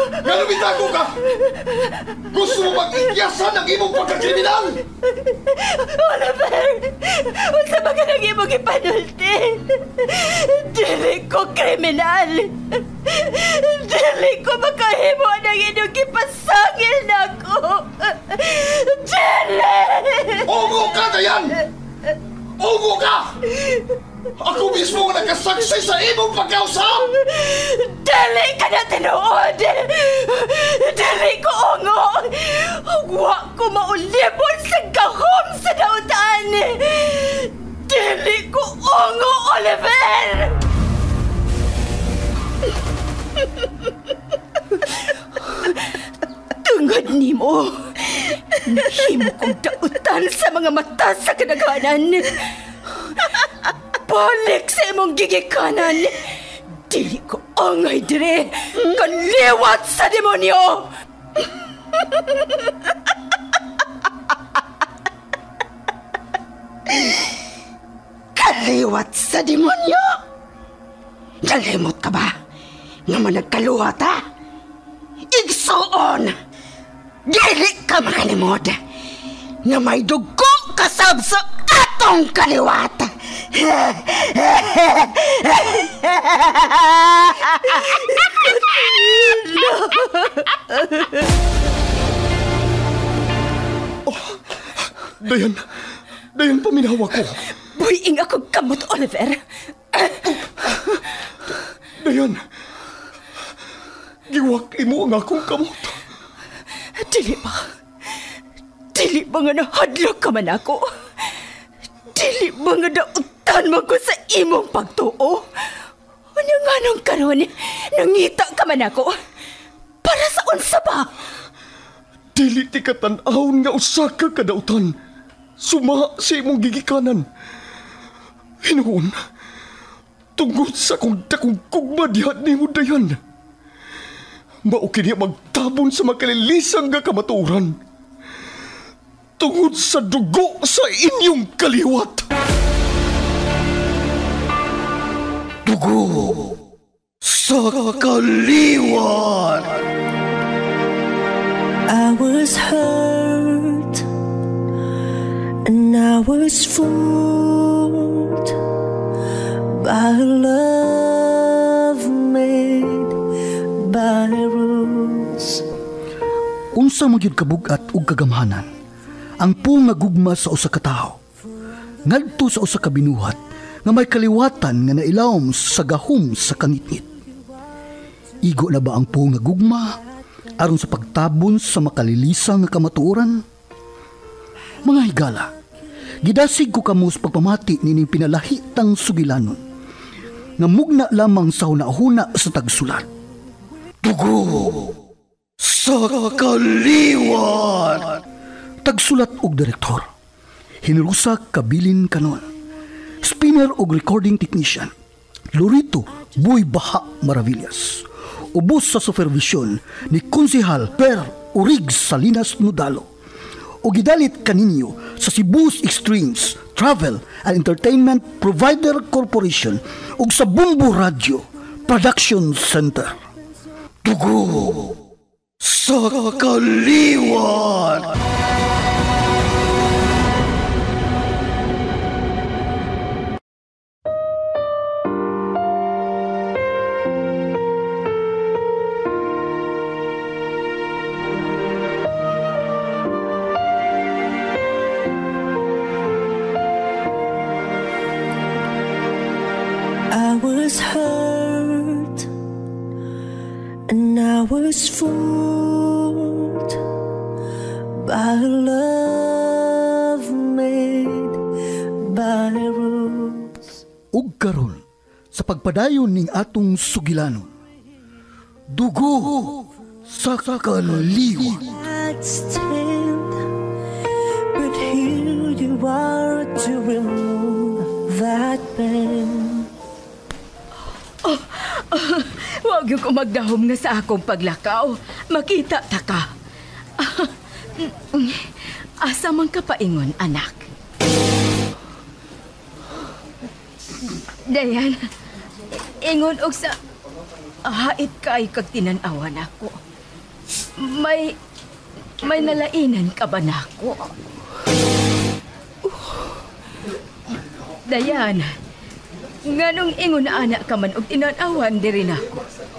Nga lumitago ka! Gusto mo mag-ikyasan ang imong pagkakriminal? Oliver! Unsa ba ka nang imong ipanulti? Dili ko kriminal! Dili ko makahimo ng inyong ipasangil na ko! Dili! Ugo ka, Dayan! Ugo ka! Ako mismo ang nagkasaksi sa imong pagkausap! Dili ka na tinuod! Dili ko ungo! Huwag ko maulibon sa gahom sa dautan! Dili ko ungo, Oliver! Tungod nimo, nahimo kong dautan sa mga mata sa kadaghanan. Balik sa imong gigikanan. Dili ko angay dire. Kanliwat sa demonyo. Kaliwat sa demonyo? Nalimot ka ba? Nga managkaluwat, ha? Igsuon! Dili ka makalimod nga may dugo kasab sa atong kaliwat! Dayan paminawa ko. Buhiing akong kamot, Oliver. Dayan, giwak imo ang akong kamot. Dili ba nga nahadlok ka man ako? Dili ba nga dautan mo ko sa imong pagtuo? Ano nga nung karon, nangita ka man ako? Para sa unsa ba? Dili ti katan-ahon nga usa ka kadautan. Suma sa imong gigikanan. Hinuon, tungod sa kong dakong kugma dihat ni mo, Dayan. Mao kini magtabon sa makalilisang nga kamaturan. Tungod sa dugo sa inyong kaliwat. Dugo sa kaliwat. I was hurt and I was fooled by love made by rules. Unsa man gyud kabugat ug kagamhanan ang pung nga gugma sa usa ka tawo ngadto sa usa ka binuhat nga may kaliwatan nga nailawom sa gahom sa kangitngit. Igo na ba ang pung nga gugma aron sa pagtabon sa makalilisang nga kamatuoran? Mga higala, gidasig ko kamo sa pagpamati nining pinalahitang sugilanon nga mugna lamang sa hunahuna sa tagsulat. Dugo sa kaliwat. Tagsulat og direktor, Hinurusak Kabilin Kanon, spinner og recording technician, Lorito Boy Baha Maravillas, ubos sa supervision ni Konsehal Per Urig Salinas Nudalo, o gidalit kaninyo sa Cebu's Extremes Travel and Entertainment Provider Corporation ug sa Bumbo Radio Production Center. Dugo sa kaliwat. I was hurt and I was fooled by love made by rules. Ug karon sa pagpadayon ning atong sugilanon, dugo sa kaliwat. I'd stand, but here you are to remove that pen. Huwag yung kumagdahom nga sa akong paglakaw. Makita ta ka. Asa man ka paingon, anak? Dayan, ingon og sa hait kay kag tinanawan ako. May nalainan ka ba nako? Dayan, nganong ingon anak ka man og tinanawan diri nako.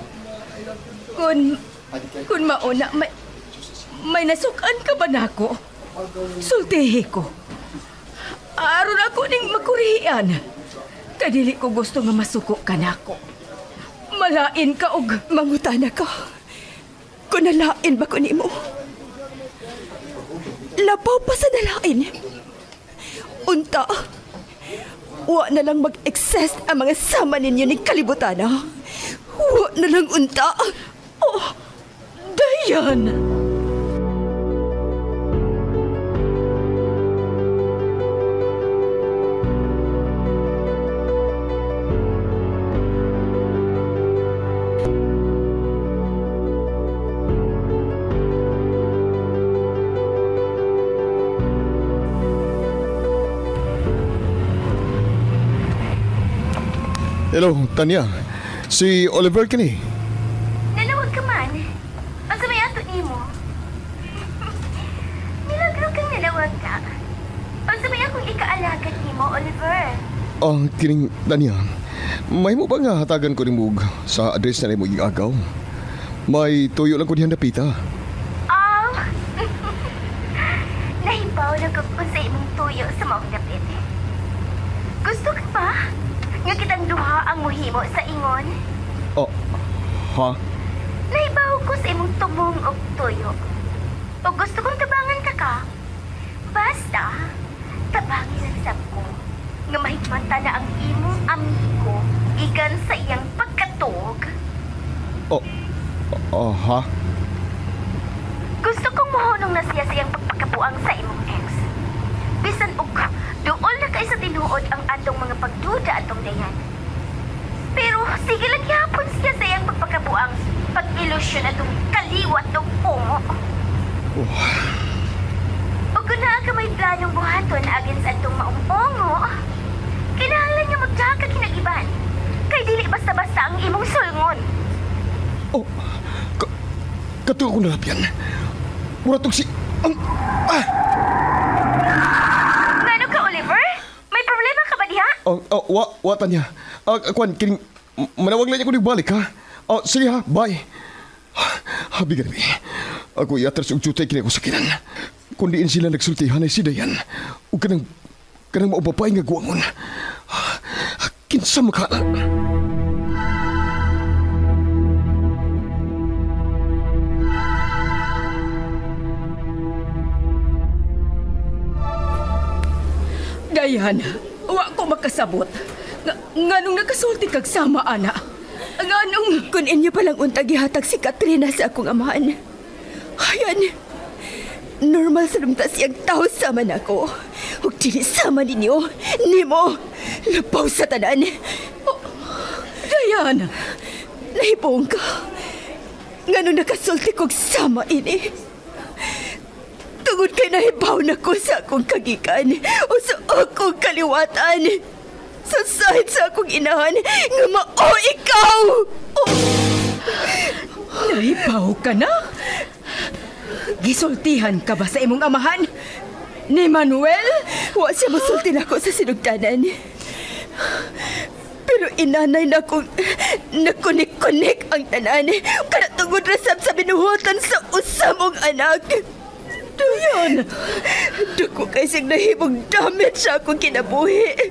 Kun mauna, may nasukan ka ba nako? Sultihi ko. Aron ako ning makurian. Kadili ko gusto nga masuko ka nako. Malain ka og mangutana ka. Kung nalain ba ko nimo? Lapaw pa sa nalain. Unta, wa na lang mag-exist ang mga sama ninyo ni kalibutan, ha? Wa na lang unta. Oh, Dayan! Hello, Tanya. Si Oliver kini. Nanawag ka man. Ang sa may ato ni mo. Milagro kang nanawag ka. Ang sa may akong ikaalagat ni mo, Oliver. Kining Tanya. May mo ba nga hatagan ko ni Mug sa address na mo igagaw? May tuyo lang ko diyan napita. Nahibaw na kung sa imong tuyo sa maong dapit. Gusto ka ba? Nga kitang duha ang muhimo sa ingon. Ha? Nahibaw ko sa imong tubong og tuyo. O gusto kong tabangan ka. Basta, tabangin lang sab ko. Nga mahigmata na ang imong amigo igan sa iyang pagkatog. Ha? Gusto kong mahunong na siya sa iyang pagpakabuang sa imong ex. Bisan og dool na kay sa tinuod ang atong mga pagduda atong dayan. Pero sige lang yapon siya sa iyang pagpakabuang pag-ilusyon atong kaliwat ng pumo. O kung naa ka may planong buhaton agin sa atong maumpungo, kinahanglan niya magtaka kinagiban. Kay dili basta-basta ang imong sulngon. Katuwa ko na lapyan. Mura tong si... Ngano ka, Oliver? May problema ka ba diha? Wa Tanya. Kwan, kining... Manawag lang niya ko balik, ha? Sige ha, bye. Habi gabi. Ako iatras og jutay kini ako sakinan. Kung diin sila nagsultihan ay si Dayan. O kanang maubabay nga guwangon. Kinsa makala. Dayan, wa ko makasabot. Nganong nakasulti kag sama, ana? Nganong kun inyo palang untag gihatag si Katrina sa akong amahan. Hayan, normal sa lumta siyang tao sama na ako. Huwag dili sama ninyo, nimo, lapaw sa tanan. Dayan, nahibong ka. Nganong nakasulti kog sama ini. Tungod kay nahibaw na ko sa akong kagikan o sa akong kaliwatan. Sa side sa akong inahan nga mao ikaw! Nahibaw ka na? Gisultihan ka ba sa imong amahan? Ni Manuel? Wa siya masulti na ako sa sinugdanan. Pero inanay na akong nakunik-kunik ang tanan. Kana tungod rasab sa binuhutan sa usamong anak. Dayan, dako kay siyang nahibong damit sa akong kinabuhi.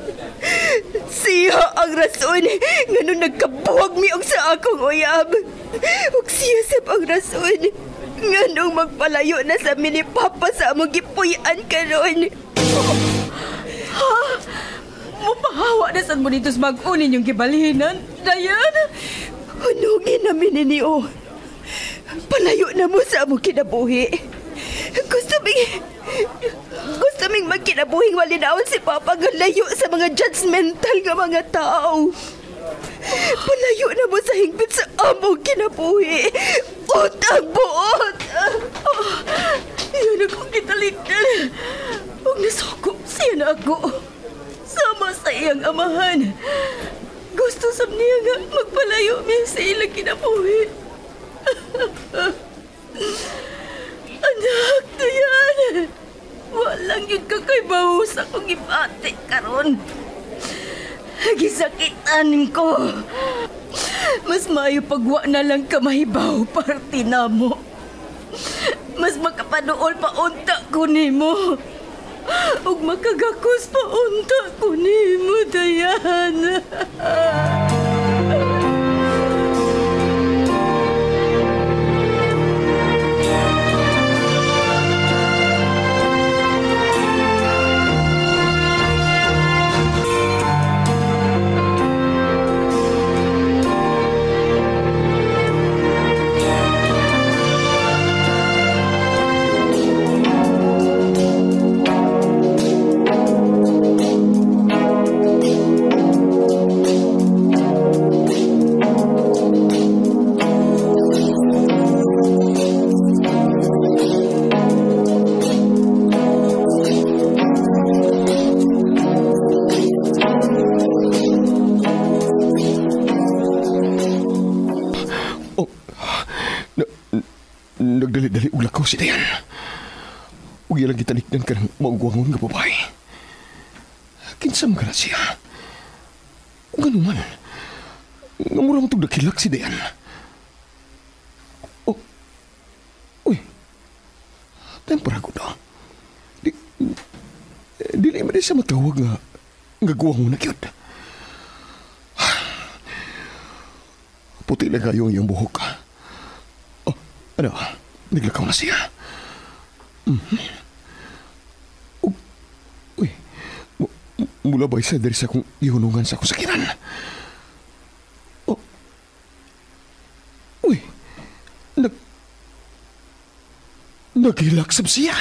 Siya ang rason nga nung nagkabuwag mi og sa akong uyab. Ug siya sab ang rason nga nung magpalayo na sa mini-papa sa among gipuy-an karon. Ha? Mupahawa na sad mo dito sa mag-unin yung gibalhinan, Dayan? Hunugin namin ninyo. Palayo na mo sa among kinabuhi. Gusto ming magkinabuhing walinaon si Papa nga layo sa mga judgmental nga mga tao. Palayo na mo sa hingpit sa among kinabuhi. Utang buot! Iyon akong kitalikdan. Huwag nasukop siya na ako. Sama sa iyang amahan. Gusto sab niya nga magpalayo mi sa ilang kinabuhi. Anak, Dayan. Walang yun ka kay baho sa kong ipate karon. Gisakitan ko. Mas maayo pagwa na lang ka mahibaw parte na mo. Mas makapaduol pa unta ko nimo. Ug makagakos pa unta ko nimo, Dayan. Nagdali-dali og lakaw si Dayan. Ug ilang gitalikdan ka ng maugwangon nga babae. Kinsam ka na siya. Ug ano man, nga mura matug dakilak si Dayan. Oh, uy, temperago daw. Dili man siya matawag nga guwangon na kyot. Puti na kayo ang iyong buhok. Oh, ano? Naglakaw na siya. Uy, mula ba isa dari sa kong ihunungan sa kusakiran? Oh, uy, naghilaksab siya.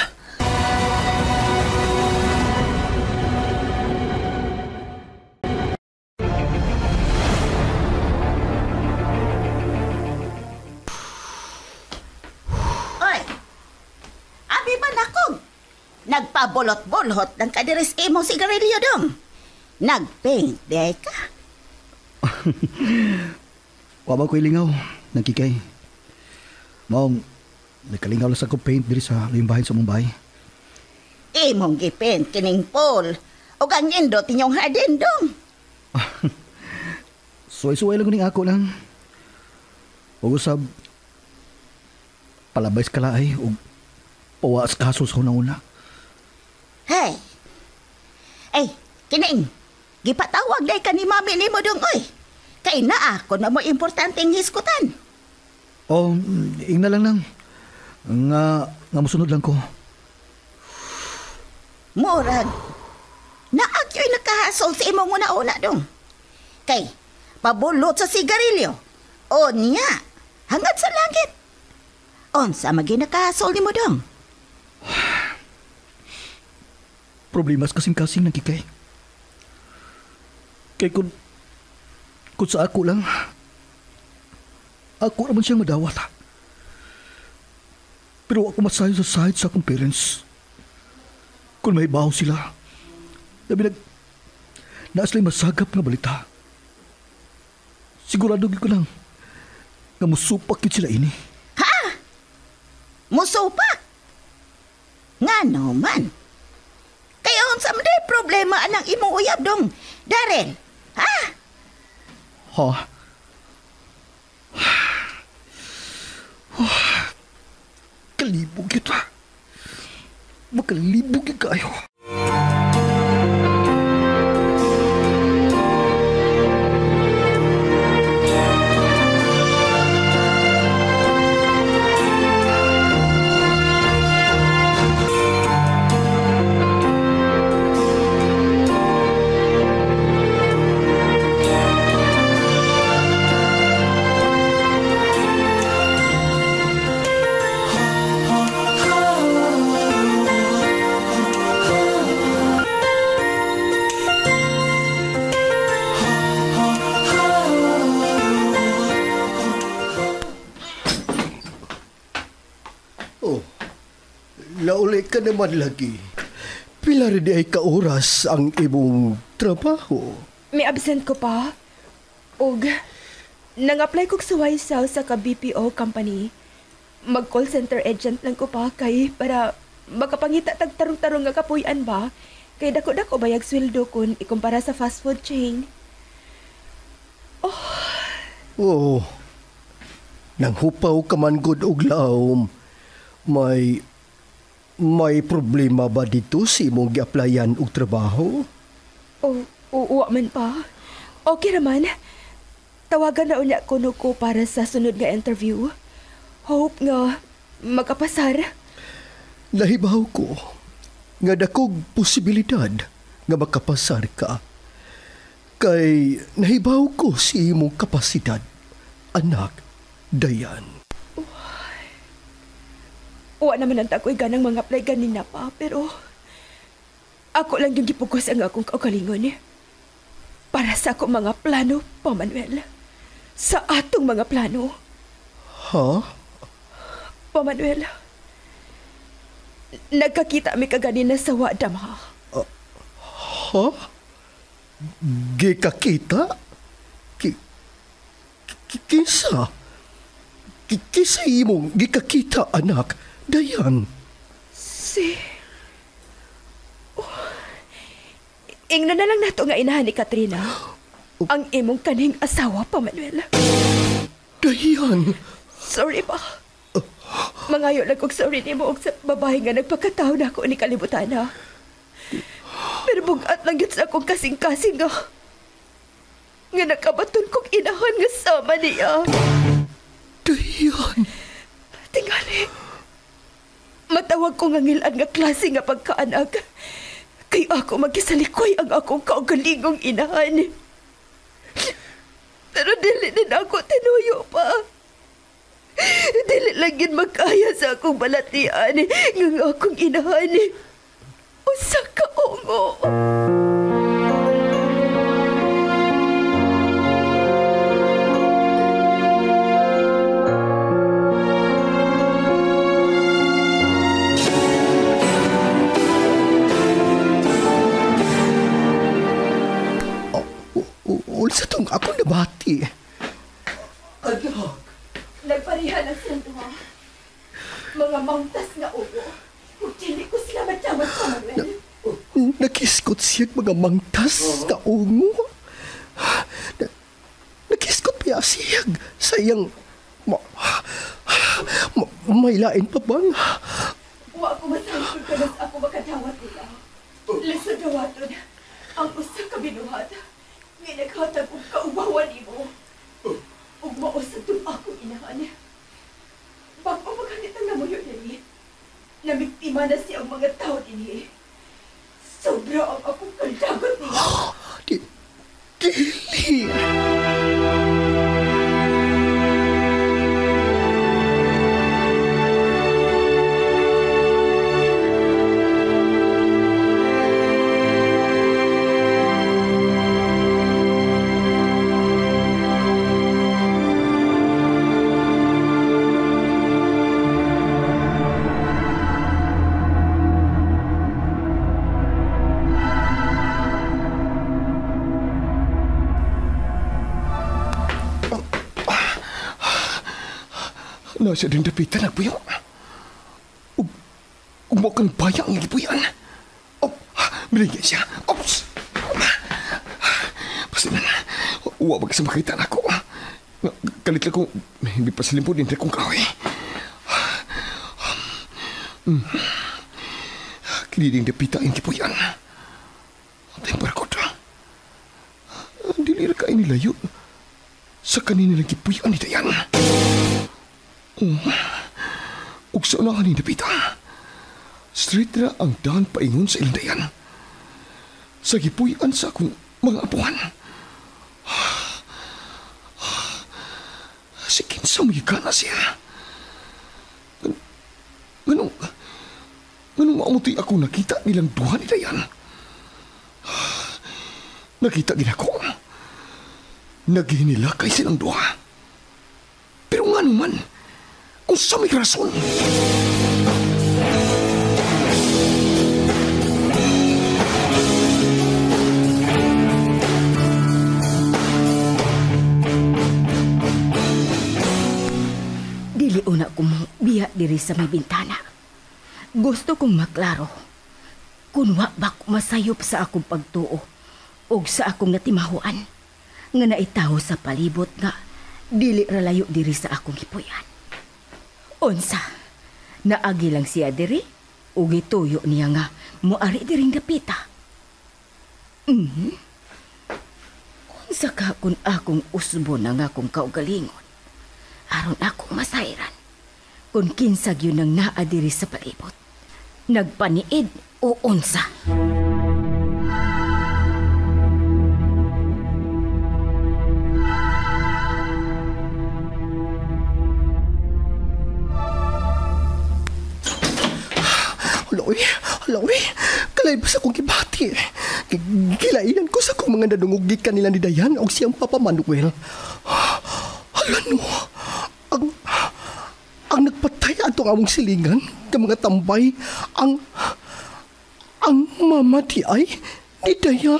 Nagpabolot-bolot ng kadiris imong sigarilyo dong. Nagpaint, di ka? Wabang ko ilingaw, nagkikay. Maong, nagkalingaw lang sa ko paint diri sa limbahin sa Mumbai. Imong gipaint kining Paul. O ang indot inyong hardin dong. Suway-suway lang kuning ako lang. O usab, palabay sa kalaay o pawaas kaso sa una-una. Hey! Ay, kining, gipatawag day ka ni mami ni mo dong, oy. Kay naa ko na mo importanteng hiskutan. Oh, ingna lang nang. Nga musunod lang ko. Murag, naagyo'y nakahasol sa imong una-una dong. Kay, pabulot sa sigarilyo. O niya, hangad sa langit. Onsa magi nakahasol ni mo dong. Problemas kasing-kasing nagkikay. Kay kung sa ako lang, ako naman siyang madawat. Pero ako masayo sa side sa akong parents. Kung may baho sila, nabi naaslay masagap nga balita. Sigurado ko lang nga musupak yun sila ini. Ha? Musupak? Nga naman. Kaya unsa man day problema anang imong uyab dong, Darren? Ha? Ha? Kalibog ito. Makalibog yung kayo. Nauli ka naman lagi. Pila rin ay kaoras ang imong trabaho. May absent ko pa. Og, nang-apply ko sa YSL sa ka-BPO company. mag-call center agent lang ko pa kay para makapangita tag tarong-tarong nga kapuy-an ba? Kay dako-dako bayag sweldo kun ikumpara sa fast food chain. Oo. Nang hupaw ka man gud og laom. May problema ba dito si imong gi-applyan og trabaho? Uwa man pa. Okay naman. Tawagan na unya ko para sa sunod nga interview. Hope nga makapasar. Nahibaw ko nga dakog posibilidad nga makapasar ka. Kay nahibaw ko si imong kapasidad, anak, Dayan. Uwa naman ang tako'y ganang mga apply ganina pa, pero ako lang yung gipugos ang akong kaugalingon. Para sa akong mga plano, pa Manuel. Sa atong mga plano. Ha? Pa Manuel, nagkakita mi kaganina sa wadam ha. Ha? Gikakita? Kinsa? Kinsa imong gikakita, anak, Dayan? Ingnan na lang nato nga inahan ni Katrina. Ang imong kaning asawa, pa Manuel. Dayan! Sorry pa. Mangayo lang kong sorry ni mo sa babae nga nagpagkataon ako ni kalibutan ha. Pero bugat lang yun sa akong kasing-kasing nga. Nga nakabaton kong inahan nga sama niya. Dayan! Tingali. Matawag ko nga ngilan nga klase nga pagkaanak. Kay ako magkisalikoy ang akong kaugalingong inahan. Pero dili din ako tinuyo pa. Dili lang yun magkaya sa akong balatian ng akong inahan. Usa ka ongo. Ulsa tong ako nabati. Anak. Nagparihan ang sendo. Mga mangtas na ulo. Kung hindi ko sila matyamat pa, Manuel. Nakiskot siya mga mangtas na ungo. Nakiskot pa siya sa iyang may lain pa bang? Wa ako masangkod ka na sa ako makadawat nila. Lisod dawaton ang usa ka binuhat. Nga naghatag og kaubawan nimo. Ug mausad tong akong inahan. Bago maghanit ang namuyo nini, namiktima na siya ang mga tao nini. Sobra ang akong kaldagot niya. Dili. Nasa din dapitan nagpuyo. Mo kang bayang ang ipuyan. Biligyan siya. Ops! Basta na. Huwag sa makita na ako. Kalit lang kong hindi pa salimpod din kong kahoy. Kiniling dapitan ang ipuyan. Tempar ko na. Dilira ka inilayo. Sa kanina lang ipuyan ni Dayan. Ug sa unahan ni Dapita, straight na ang daan paingon sa ilang Dayan. Sa gipuyan sa akong mga apuhan. Si kinsa magigana siya. Ganong maamuti ako nakita nilang duha ni Dayan. Nakita din ako. Naghinilakay silang duha. Pero nga naman, kung sa may rason. Dili una ko diya diri sa may bintana. Gusto kong maklaro kung wa ba ko masayop sa akong pagtuo o sa akong natimahuan nga naitaho sa palibot nga dili ralayo diri sa akong hipuyan. Unsa, naagi lang siya diri o gituyo niya nga moari diring dapita. Unsa ka kung akong usbo na nga kung kaugalingon aron akong masayran kung kinsag yun ang naa diri sa palibot. Nagpaniid o unsa? Haloy, kalay ba sa akong kibati? Gilainan ko sa akong mga nadungugit kanila ni Dayan o siyang Papa Manuel. Halan mo, ang nagpatay atong among silingan ng mga tambay, ang mama di ay ni Dayan?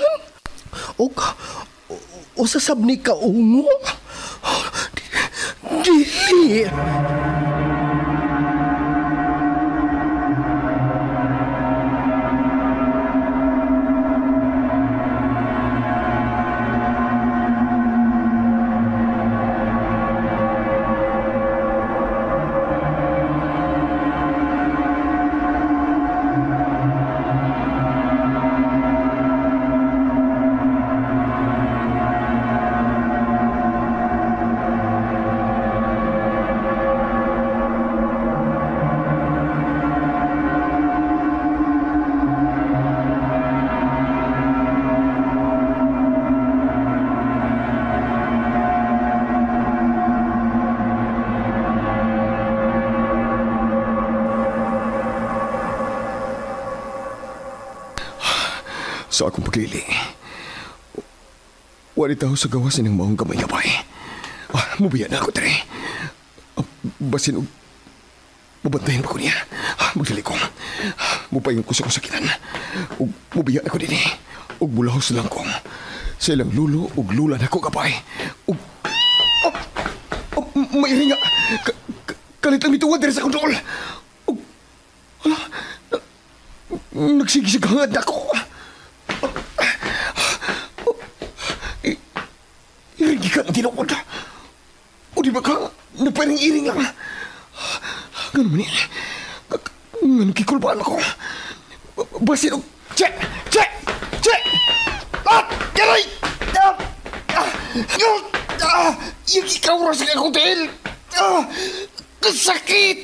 O sasab ni Kaungo? Dili! Sa akong paglili, wali taho sa gawasin ng maong gamay-gamay. Mubiyan na ako, Tere. Basin og mabantayan pa ko niya. Magdali ko. Mupayon ko sa kusakitan. Mubiyan ako din eh. Og bulahos lang ko. Sa ilang lulo og lula na ko kapay. May ringa. Kalit lang mituwad Tere sa kontrol. Nagsigisig-hangad na ako. Iringi ka ng tinawad. O di ba ka nagparing iring lang? Ganun man yan. Ganun kikulbaan ako. Basin o... Che! Yaray! Yung ikaw rin sa hotel! Sakit!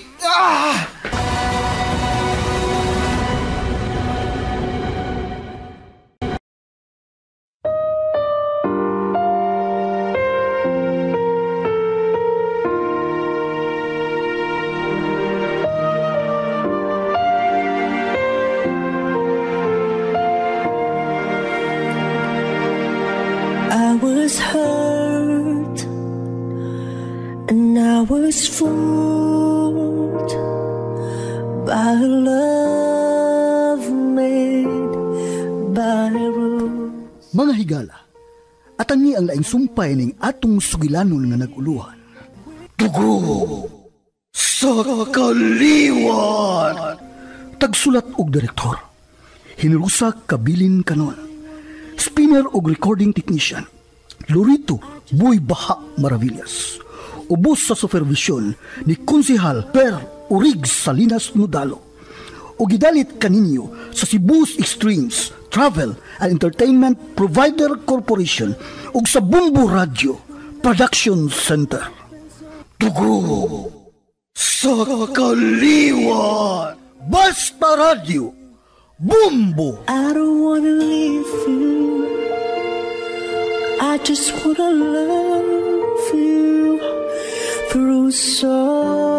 Hurt and I was fooled by a love made by rules. Mga higala, atangi ang laing sumpay ning atong sugilanon nga naguluhan. Tugo sa kaliwan! Tagsulat og direktor, Hinurusak Kabilin Kanon, spinner og recording technician, Lorito Boy Baha Maravillas. Ubos sa supervision ni Konsehal Per Urig Salinas Nudalo. O gidalit kaninyo sa Cebu's Extremes Travel and Entertainment Provider Corporation ug sa Bumbo Radio Production Center. Tugo sa kaliwan! Basta Radio Bumbo! I don't wanna leave you, I just wanna love you through so